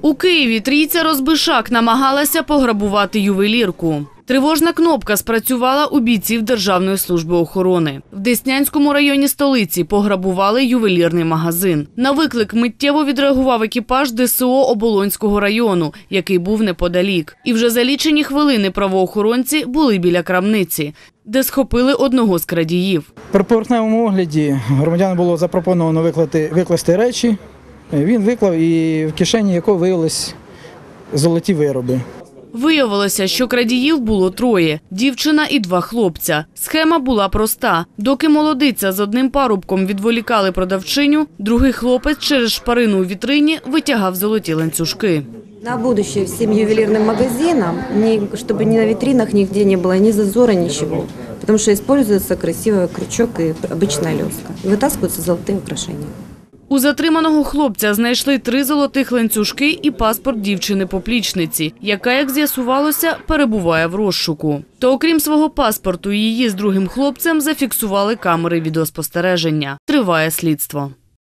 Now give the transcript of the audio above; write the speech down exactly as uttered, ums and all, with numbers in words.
У Києві трійця розбишак намагалася пограбувати ювелірку. Тривожна кнопка спрацювала у бійців Державної служби охорони. В Деснянському районі столиці пограбували ювелірний магазин. На виклик миттєво відреагував екіпаж Де Ес О Оболонського району, який був неподалік. І вже за лічені хвилини правоохоронці були біля крамниці, де схопили одного з крадіїв. При поверхневому огляді громадянину було запропоновано викласти, викласти речі. Він виклав, і в кишені якого виявились золоті вироби. Виявилося, що крадіїв було троє – дівчина і два хлопця. Схема була проста. Доки молодиця з одним парубком відволікали продавчиню, другий хлопець через шпарину у вітрині витягав золоті ланцюжки. На будущее всем ювелирным магазинам, чтобы ни на витринах нигде не было ни зазора, ничего. Потому что используется красивый крючок и обычная леска. И вытаскиваются золотые украшения. У затриманого хлопця знайшли три золотих ланцюжки і паспорт дівчини-поплічниці, яка, як з'ясувалося, перебуває в розшуку. То окрім свого паспорту, її з другим хлопцем зафіксували камери відеоспостереження. Триває слідство.